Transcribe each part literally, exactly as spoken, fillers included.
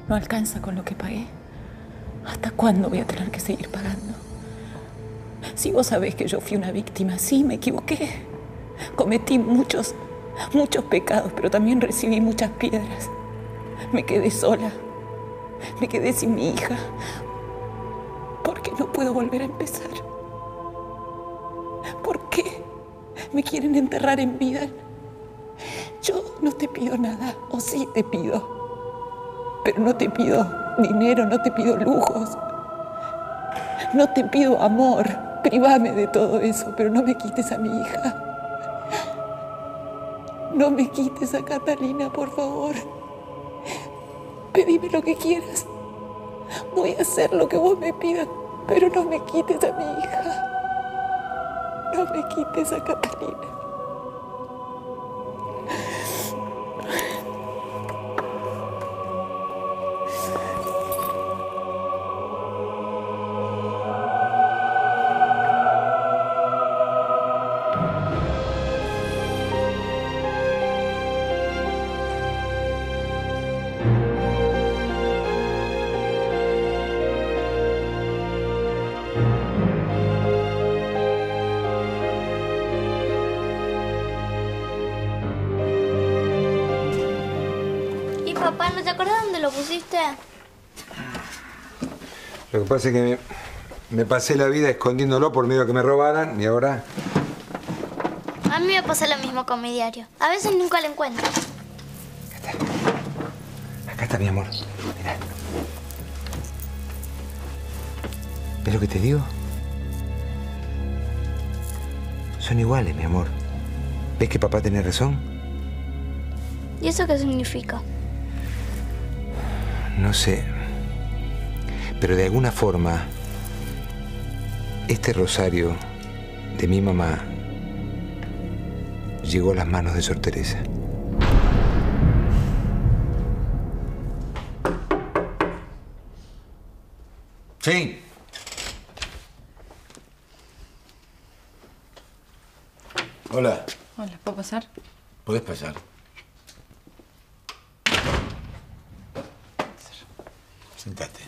No alcanza con lo que pagué. ¿Hasta cuándo voy a tener que seguir pagando? Si vos sabés que yo fui una víctima, sí, me equivoqué. Cometí muchos, muchos pecados, pero también recibí muchas piedras. Me quedé sola. Me quedé sin mi hija. ¿Por qué no puedo volver a empezar? ¿Por qué me quieren enterrar en vida? Yo no te pido nada, o sí te pido. Pero no te pido dinero, no te pido lujos. No te pido amor. Privame de todo eso, pero no me quites a mi hija. No me quites a Catalina, por favor. Pedime lo que quieras. Voy a hacer lo que vos me pidas, pero no me quites a mi hija. No me quites a Catalina. Papá, ¿no te acuerdas dónde lo pusiste? Lo que pasa es que me, me pasé la vida escondiéndolo por miedo a que me robaran y ahora... A mí me pasa lo mismo con mi diario. A veces nunca lo encuentro. Acá está. Acá está, mi amor. Mirá. ¿Ves lo que te digo? Son iguales, mi amor. ¿Ves que papá tiene razón? ¿Y eso qué significa? No sé, pero de alguna forma, este rosario de mi mamá llegó a las manos de Sor Teresa. Sí. Hola. Hola, ¿puedo pasar? ¿Podés pasar? Sentate.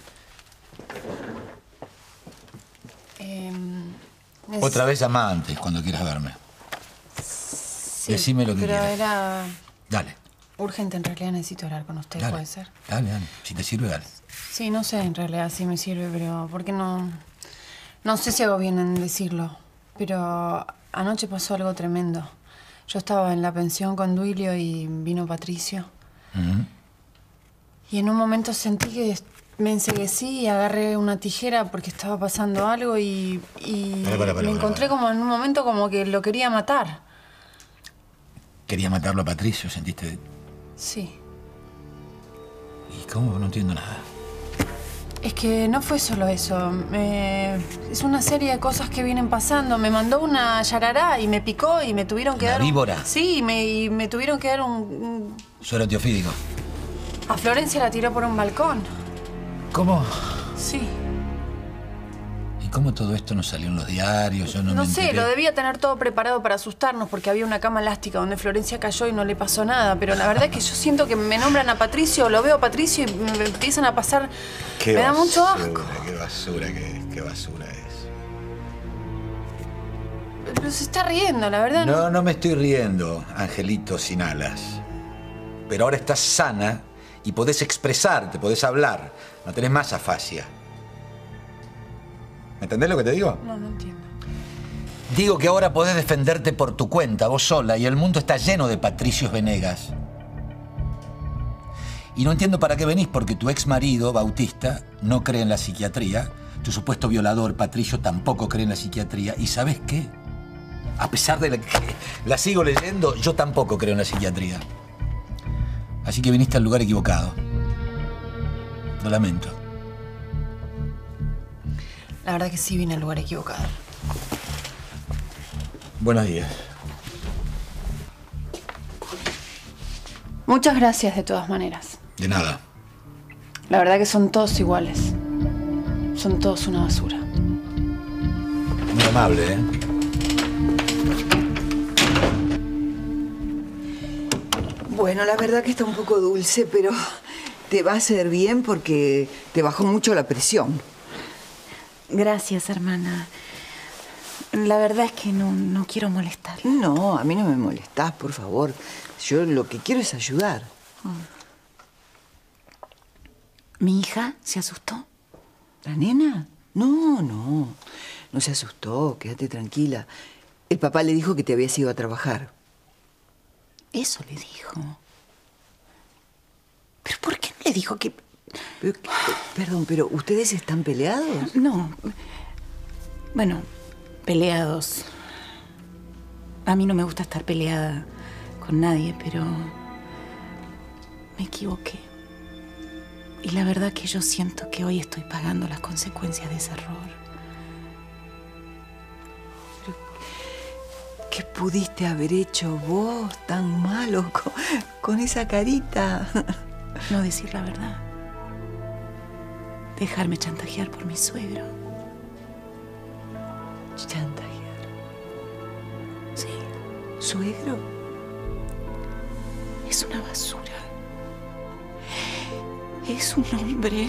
Eh, Otra vez llama antes, cuando quieras verme. Sí, Decime lo que pero quieras. era Dale. urgente, en realidad necesito hablar con usted, Dale. ¿puede ser? Dale, dale. Si te sirve, dale. Sí, no sé en realidad si me sirve, pero ¿por qué no? No sé si hago bien en decirlo, pero anoche pasó algo tremendo. Yo estaba en la pensión con Duilio y vino Patricio. Uh-huh. Y en un momento sentí que me enceguecí y agarré una tijera porque estaba pasando algo y, y Para, para, para, me para, encontré para. como en un momento como que lo quería matar. Quería matarlo a Patricio, ¿sentiste? Sí. ¿Y cómo? No entiendo nada. Es que no fue solo eso. Me... Es una serie de cosas que vienen pasando. Me mandó una yarará y me picó y me tuvieron que ¿Una dar... un- víbora? Sí, y me, y me tuvieron que dar un, un... Suero antiofídico. A Florencia la tiró por un balcón. ¿Cómo? Sí. ¿Y cómo todo esto no salió en los diarios? Yo no, No me sé, enteré. lo debía tener todo preparado para asustarnos porque había una cama elástica donde Florencia cayó y no le pasó nada. Pero la verdad es que yo siento que me nombran a Patricio, lo veo a Patricio y me empiezan a pasar... Qué me da basura, mucho asco. Qué basura que es, qué basura es. Pero se está riendo, la verdad. No, no me estoy riendo, angelito sin alas. Pero ahora estás sana y podés expresarte, podés hablar. No tenés más afasia. ¿Me entendés lo que te digo? No, no entiendo. Digo que ahora podés defenderte por tu cuenta, vos sola, y el mundo está lleno de Patricios Venegas. Y no entiendo para qué venís, porque tu ex marido, Bautista, no cree en la psiquiatría. Tu supuesto violador, Patricio, tampoco cree en la psiquiatría. ¿Y sabés qué? A pesar de que la sigo leyendo, yo tampoco creo en la psiquiatría. Así que viniste al lugar equivocado. Lo lamento. La verdad que sí vine al lugar equivocado. Buenos días. Muchas gracias de todas maneras. De nada. La verdad que son todos iguales. Son todos una basura. Muy amable, ¿eh? Bueno, la verdad que está un poco dulce, pero te va a hacer bien porque te bajó mucho la presión. Gracias, hermana. La verdad es que no, no quiero molestar. No, a mí no me molestás, por favor. Yo lo que quiero es ayudar. ¿Mi hija se asustó? ¿La nena? No, no. No se asustó, quédate tranquila. El papá le dijo que te habías ido a trabajar. Eso le dijo. ¿Pero por qué no le dijo que...? Pero, perdón, pero ¿ustedes están peleados? No. Bueno, peleados. A mí no me gusta estar peleada con nadie, pero... me equivoqué. Y la verdad que yo siento que hoy estoy pagando las consecuencias de ese error. ¿Qué pudiste haber hecho vos tan malo con, con esa carita? No decir la verdad. Dejarme chantajear por mi suegro. ¿Chantajear? Sí. ¿Suegro? Es una basura. Es un hombre.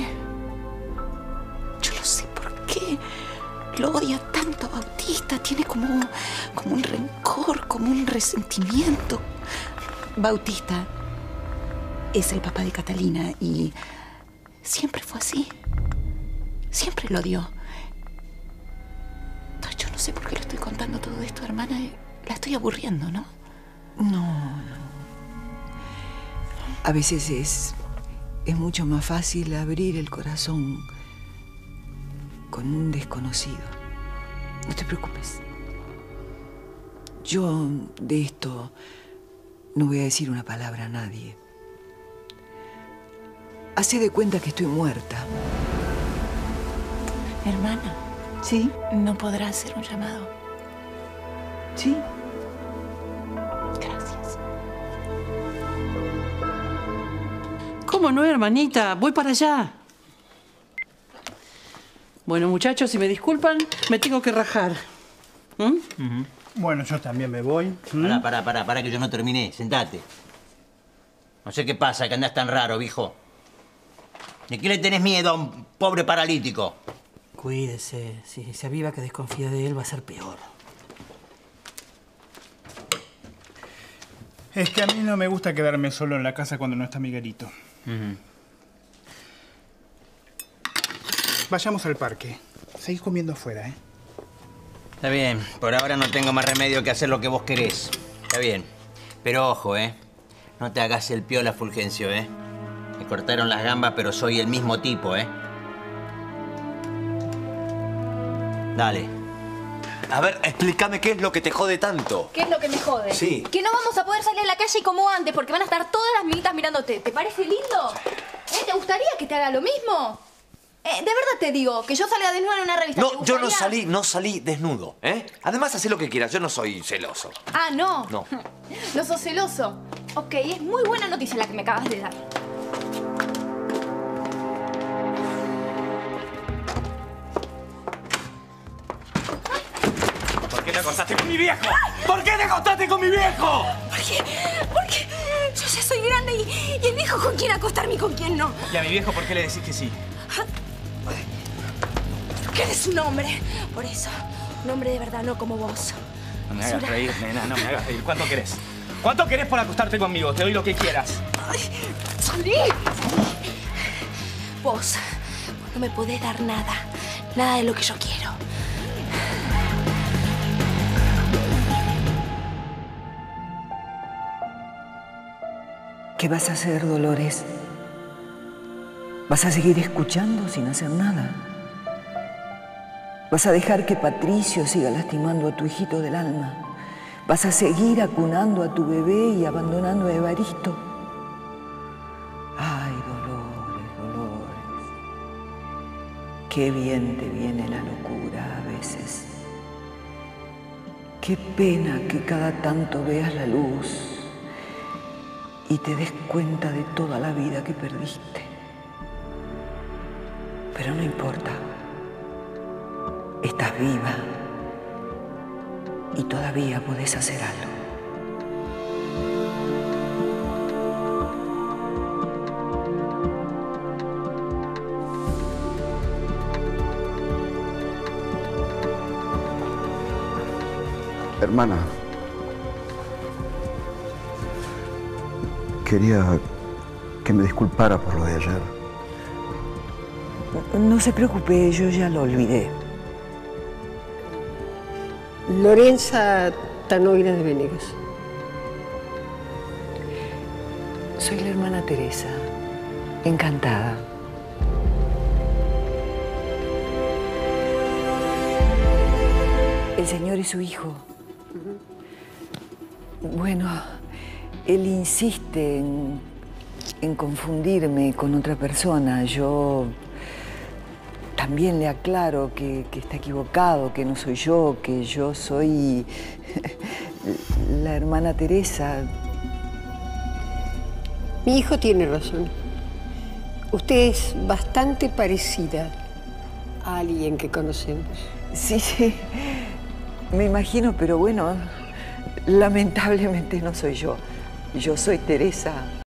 Yo no sé por qué lo odia tanto a Bautista. Tiene como, como un rencor, como un resentimiento. Bautista es el papá de Catalina y siempre fue así. Siempre lo odió. Yo no sé por qué le estoy contando todo esto, hermana. La estoy aburriendo, ¿no? No, no. A veces es, es mucho más fácil abrir el corazón con un desconocido. No te preocupes. Yo de esto no voy a decir una palabra a nadie. Hace de cuenta que estoy muerta. Hermana. ¿Sí? ¿No podrá hacer un llamado? Sí. Gracias. ¿Cómo no, hermanita? Voy para allá. Bueno, muchachos, si me disculpan, me tengo que rajar. ¿Mm? Uh-huh. Bueno, yo también me voy. ¿Mm? Pará, pará, pará, pará, que yo no terminé. Sentate. No sé qué pasa, que andás tan raro, viejo. ¿De qué le tenés miedo a un pobre paralítico? Cuídese. Si se aviva que desconfía de él, va a ser peor. Es que a mí no me gusta quedarme solo en la casa cuando no está Miguelito. Uh-huh. Vayamos al parque. Seguís comiendo afuera, ¿eh? Está bien. Por ahora no tengo más remedio que hacer lo que vos querés. Está bien. Pero ojo, ¿eh? No te hagas el piola, Fulgencio, ¿eh? Me cortaron las gambas, pero soy el mismo tipo, ¿eh? Dale. A ver, explícame qué es lo que te jode tanto. ¿Qué es lo que me jode? Sí. Que no vamos a poder salir a la calle como antes porque van a estar todas las minitas mirándote. ¿Te parece lindo? ¿Eh? ¿Te gustaría que te haga lo mismo? Eh, de verdad te digo, que yo salga desnuda en una revista. No, yo no salí, no salí desnudo, ¿eh? Además, hacé lo que quieras, yo no soy celoso. Ah, ¿no? No. No sos celoso. Ok, es muy buena noticia la que me acabas de dar. ¿Por qué te acostaste con mi viejo? ¿Por qué te acostaste con mi viejo? ¿Por qué? Porque yo ya soy grande y, y elijo con quién acostarme y con quién no. ¿Y a mi viejo por qué le decís que sí? Porque eres un hombre. Por eso, un hombre de verdad, no como vos. No me hagas reír, nena, no me hagas reír. ¿Cuánto querés? ¿Cuánto querés por acostarte conmigo? Te doy lo que quieras. Ay, ¡salí! Vos no me podés dar nada. Nada de lo que yo quiero. ¿Qué vas a hacer, Dolores? ¿Vas a seguir escuchando sin hacer nada? ¿Vas a dejar que Patricio siga lastimando a tu hijito del alma? ¿Vas a seguir acunando a tu bebé y abandonando a Evaristo? Ay, Dolores, Dolores. Qué bien te viene la locura a veces. Qué pena que cada tanto veas la luz y te des cuenta de toda la vida que perdiste. Pero no importa. Estás viva y todavía podés hacer algo. Hermana, quería que me disculpara por lo de ayer. No se preocupe, yo ya lo olvidé. Lorenza Tanoira de Venegas. Soy la hermana Teresa. Encantada. El señor es su hijo. Bueno, él insiste en, en confundirme con otra persona. Yo también le aclaro que, que está equivocado, que no soy yo, que yo soy la hermana Teresa. Mi hijo tiene razón. Usted es bastante parecida a alguien que conocemos. Sí, sí, me imagino, pero bueno, lamentablemente no soy yo. Yo soy Teresa.